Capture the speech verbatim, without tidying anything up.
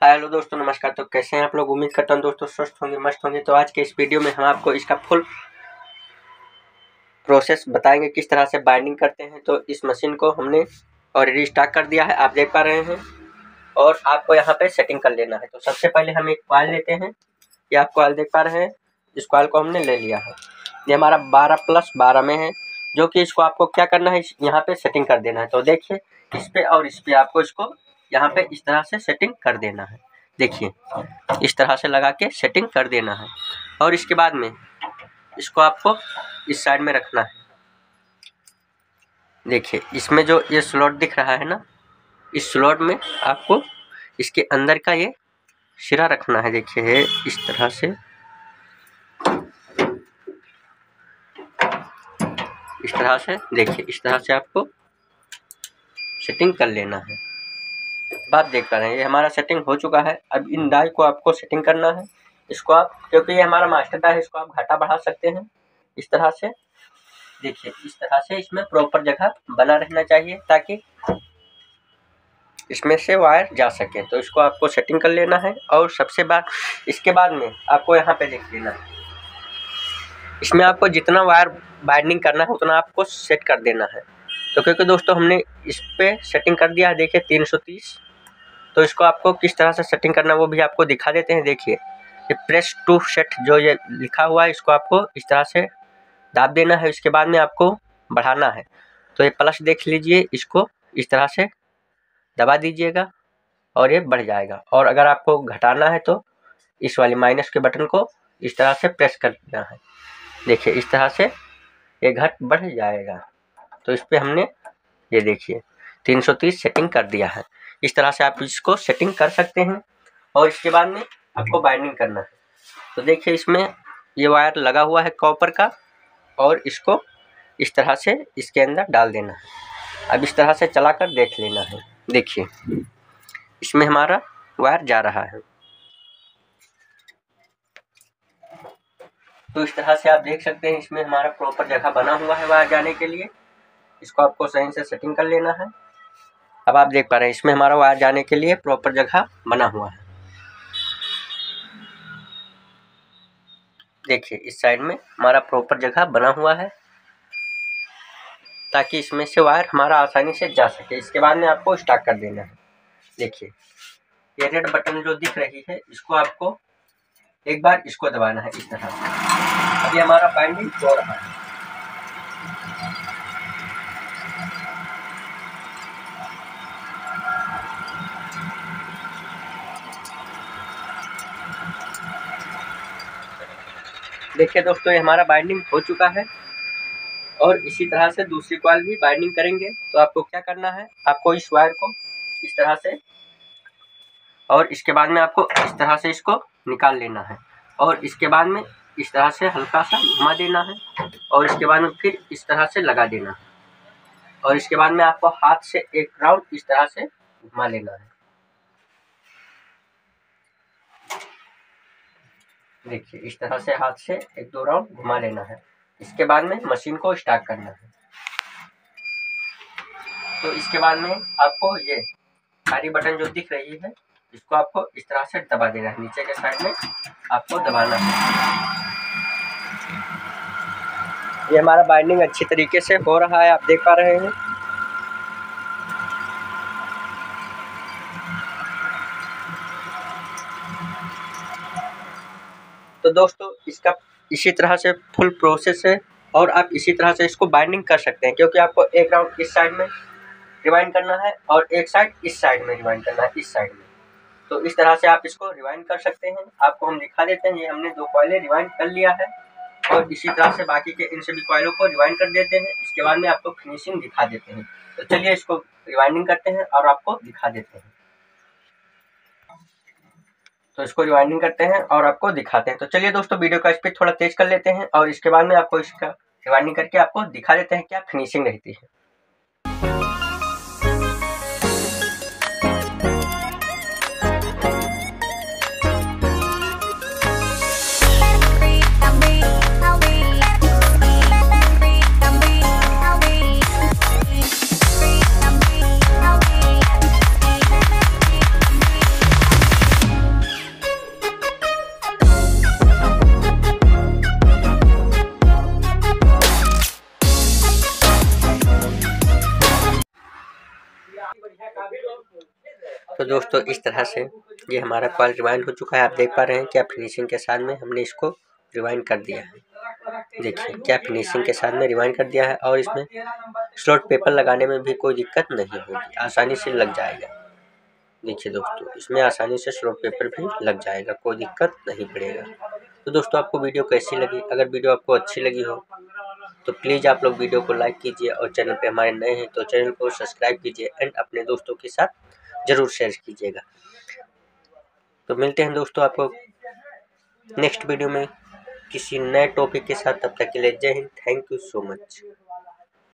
Hello दोस्तों, नमस्कार। तो कैसे हैं आप लोग? उम्मीद करता हूँ दोस्तों स्वस्थ होंगे, मस्त होंगे। तो आज के इस वीडियो में हम आपको इसका फुल प्रोसेस बताएंगे किस तरह से बाइंडिंग करते हैं। तो इस मशीन को हमने ऑलरेडी स्टार्ट कर दिया है, आप देख पा रहे हैं, और आपको यहाँ पे सेटिंग कर लेना है। तो सबसे पहले हम एक कॉइल लेते हैं, ये आप कॉइल देख पा रहे हैं। इस कॉइल को हमने ले लिया है, ये हमारा बारह प्लस बारह में है, जो कि इसको आपको क्या करना है, यहाँ पे सेटिंग कर देना है। तो देखिए, इस पे और इस पे आपको इसको यहाँ पे इस तरह से सेटिंग कर देना है। देखिए, इस तरह से लगा के सेटिंग कर देना है, और इसके बाद में इसको आपको इस साइड में रखना है। देखिए, इसमें जो ये स्लॉट दिख रहा है ना, इस स्लॉट में आपको इसके अंदर का ये सिरा रखना है। देखिए, इस तरह से, इस तरह से देखिए, इस तरह से आपको सेटिंग कर लेना है। बात देख पा रहे हैं, ये हमारा सेटिंग हो चुका है। अब इन डाई को आपको सेटिंग करना है। इसको आप, क्योंकि ये हमारा मास्टर डाई है, इसको आप घटा बढ़ा सकते हैं इस तरह से। देखिए, इस तरह से इसमें प्रॉपर जगह बना रहना चाहिए ताकि इसमें से वायर जा सके। तो इसको आपको सेटिंग कर लेना है, और सबसे बाद इसके बाद में आपको यहाँ पे देख लेना है, इसमें आपको जितना वायर बाइंडिंग करना है उतना आपको सेट कर देना है। तो क्योंकि दोस्तों हमने इस पे सेटिंग कर दिया है, देखिए तीन सौ तीस। तो इसको आपको किस तरह से सेटिंग करना है वो भी आपको दिखा देते हैं। देखिए, ये प्रेस टू सेट जो ये लिखा हुआ है, इसको आपको इस तरह से दाब देना है। इसके बाद में आपको बढ़ाना है, तो ये प्लस देख लीजिए, इसको इस तरह से दबा दीजिएगा और ये बढ़ जाएगा। और अगर आपको घटाना है तो इस वाली माइनस के बटन को इस तरह से प्रेस कर देना है। देखिए, इस तरह से ये घट बढ़ जाएगा। तो इस पर हमने ये देखिए तीन सौ तीस सेटिंग कर दिया है। इस तरह से आप इसको सेटिंग कर सकते हैं, और इसके बाद में आपको बाइंडिंग करना है। तो देखिए, इसमें ये वायर लगा हुआ है कॉपर का, और इसको इस तरह से इसके अंदर डाल देना है। अब इस तरह से चलाकर देख लेना है। देखिए, इसमें हमारा वायर जा रहा है। तो इस तरह से आप देख सकते हैं, इसमें हमारा प्रॉपर जगह बना हुआ है वायर जाने के लिए। इसको आपको सही से सेटिंग कर लेना है। अब आप देख पा रहे हैं, इसमें हमारा वायर जाने के लिए प्रॉपर जगह बना हुआ है। देखिए, इस साइड में हमारा प्रॉपर जगह बना हुआ है, ताकि इसमें से वायर हमारा आसानी से जा सके। इसके बाद में आपको स्टार्ट कर देना है। देखिए, ये रेड बटन जो दिख रही है, इसको आपको एक बार इसको दबाना है इस तरह से। अभी हमारा बाइंडिंग हो रहा है। देखिए दोस्तों, ये हमारा बाइंडिंग हो चुका है, और इसी तरह से दूसरी कॉइल भी बाइंडिंग करेंगे। तो आपको क्या करना है, आपको इस वायर को इस तरह से, और इसके बाद में आपको इस तरह से इसको निकाल लेना है, और इसके बाद में इस तरह से हल्का सा घुमा देना है, और इसके बाद में फिर इस तरह से लगा देना है, और इसके बाद में आपको हाथ से एक राउंड इस तरह से घुमा लेना है। देखिए, इस तरह से हाथ से एक दो राउंड घुमा लेना है। इसके बाद में मशीन को स्टार्ट करना है। तो इसके बाद में आपको ये हरी बटन जो दिख रही है, इसको आपको इस तरह से दबा देना है। नीचे के साइड में आपको दबाना है। ये हमारा बाइंडिंग अच्छी तरीके से हो रहा है, आप देख पा रहे हैं। तो दोस्तों, इसका इसी तरह से फुल प्रोसेस है, और आप इसी तरह से इसको बाइंडिंग कर सकते हैं, क्योंकि आपको एक राउंड इस साइड में रिवाइंड करना है, और एक साइड इस साइड में रिवाइंड करना है, इस साइड में। तो इस तरह से आप इसको रिवाइंड कर सकते हैं। आपको हम दिखा देते हैं, ये हमने दो कॉइलें रिवाइंड कर लिया है, और इसी तरह से बाकी के इन सभी कॉइलों को रिवाइंड कर देते हैं। इसके बाद में आपको फिनिशिंग दिखा देते हैं। तो चलिए इसको रिवाइंडिंग करते हैं और आपको दिखा देते हैं। तो इसको रिवाइंडिंग करते हैं और आपको दिखाते हैं। तो चलिए दोस्तों, वीडियो का स्पीड थोड़ा तेज कर लेते हैं, और इसके बाद में आपको इसका रिवाइंडिंग करके आपको दिखा देते हैं क्या फिनिशिंग रहती है। तो दोस्तों इस तरह से ये हमारा कॉल रिवाइंड हो चुका है। आप देख पा रहे हैं क्या फिनिशिंग के साथ में हमने इसको रिवाइंड कर दिया है। देखिए क्या फिनिशिंग के साथ में रिवाइंड कर दिया है और इसमें स्लॉट पेपर लगाने में भी कोई दिक्कत नहीं होगी, आसानी से लग जाएगा। देखिए दोस्तों इसमें आसानी से स्लॉट पेपर भी लग जाएगा, कोई दिक्कत नहीं पड़ेगा। तो दोस्तों आपको वीडियो कैसी लगी? अगर वीडियो आपको अच्छी लगी हो तो प्लीज़ आप लोग वीडियो को लाइक कीजिए और चैनल पे हमारे नए हैं तो चैनल को सब्सक्राइब कीजिए एंड अपने दोस्तों के साथ ज़रूर शेयर कीजिएगा। तो मिलते हैं दोस्तों आपको नेक्स्ट वीडियो में किसी नए टॉपिक के साथ। तब तक के लिए जय Hind, thank you so much.